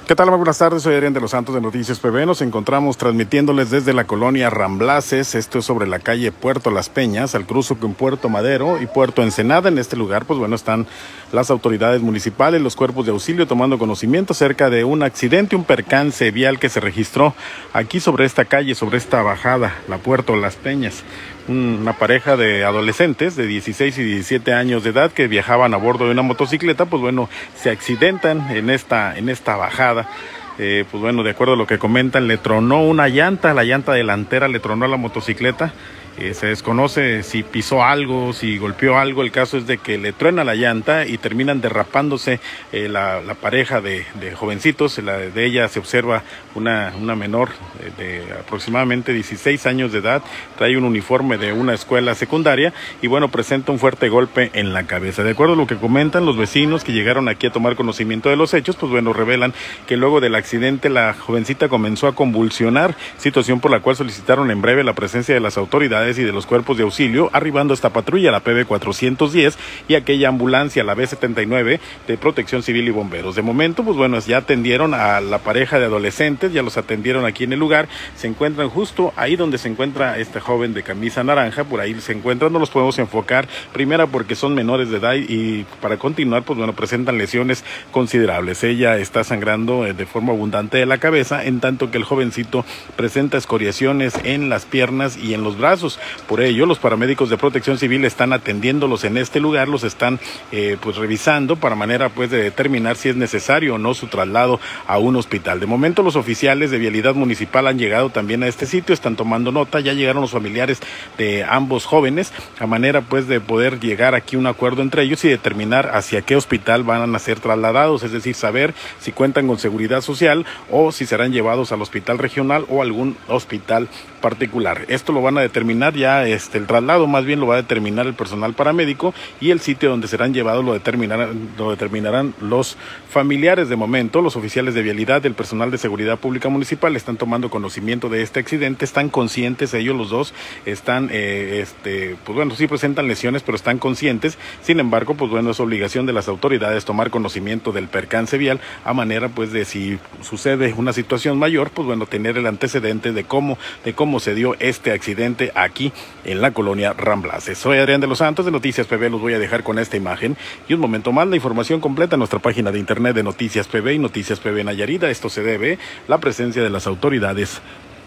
¿Qué tal? Muy buenas tardes, soy Adrián de los Santos de Noticias PB. Nos encontramos transmitiéndoles desde la colonia Ramblaces, esto es sobre la calle Puerto Las Peñas, al cruce con Puerto Madero y Puerto Ensenada. En este lugar, pues bueno, están las autoridades municipales, los cuerpos de auxilio tomando conocimiento acerca de un accidente, un percance vial que se registró aquí sobre esta calle, sobre esta bajada, la Puerto Las Peñas. Una pareja de adolescentes de 16 y 17 años de edad que viajaban a bordo de una motocicleta, pues bueno, se accidentan en esta bajada. Pues bueno, de acuerdo a lo que comentan, le tronó una llanta, la llanta delantera le tronó a la motocicleta. Se desconoce si pisó algo, si golpeó algo. El caso es de que le truena la llanta y terminan derrapándose la pareja de jovencitos. De ella se observa una menor de aproximadamente 16 años de edad, trae un uniforme de una escuela secundaria y bueno, presenta un fuerte golpe en la cabeza. De acuerdo a lo que comentan los vecinos que llegaron aquí a tomar conocimiento de los hechos, pues bueno, revelan que luego del accidente la jovencita comenzó a convulsionar, situación por la cual solicitaron en breve la presencia de las autoridades y de los cuerpos de auxilio, arribando esta patrulla, la PB 410 y aquella ambulancia, la B79 de Protección Civil y Bomberos. De momento, pues bueno, ya atendieron a la pareja de adolescentes, ya los atendieron aquí en el lugar, se encuentran justo ahí donde se encuentra esta joven de camisa naranja, por ahí se encuentran, no los podemos enfocar, primera porque son menores de edad y para continuar, pues bueno, presentan lesiones considerables. Ella está sangrando de forma abundante de la cabeza, en tanto que el jovencito presenta escoriaciones en las piernas y en los brazos. Por ello, los paramédicos de Protección Civil están atendiéndolos en este lugar, los están pues revisando para manera pues de determinar si es necesario o no su traslado a un hospital. De momento, los oficiales de Vialidad Municipal han llegado también a este sitio, están tomando nota, ya llegaron los familiares de ambos jóvenes, a manera pues de poder llegar aquí a un acuerdo entre ellos y determinar hacia qué hospital van a ser trasladados, es decir, saber si cuentan con seguridad social o si serán llevados al hospital regional o algún hospital particular. Esto lo van a determinar ya, el traslado más bien lo va a determinar el personal paramédico y el sitio donde serán llevados lo determinarán los familiares. De momento, los oficiales de vialidad, el personal de seguridad pública municipal están tomando conocimiento de este accidente, están conscientes, ellos los dos están, pues bueno, sí presentan lesiones, pero están conscientes. Sin embargo, pues bueno, es obligación de las autoridades tomar conocimiento del percance vial, a manera pues de si sucede una situación mayor, pues bueno, tener el antecedente de cómo se dio este accidente aquí en la colonia Ramblaces. Soy Adrián de los Santos de Noticias PB, los voy a dejar con esta imagen y un momento más la información completa en nuestra página de internet de Noticias PB y Noticias PB Nayarit. Esto se debe la presencia de las autoridades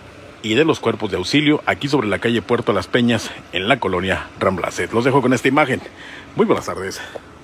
y de los cuerpos de auxilio aquí sobre la calle Puerto Las Peñas en la colonia Ramblaces. Los dejo con esta imagen. Muy buenas tardes.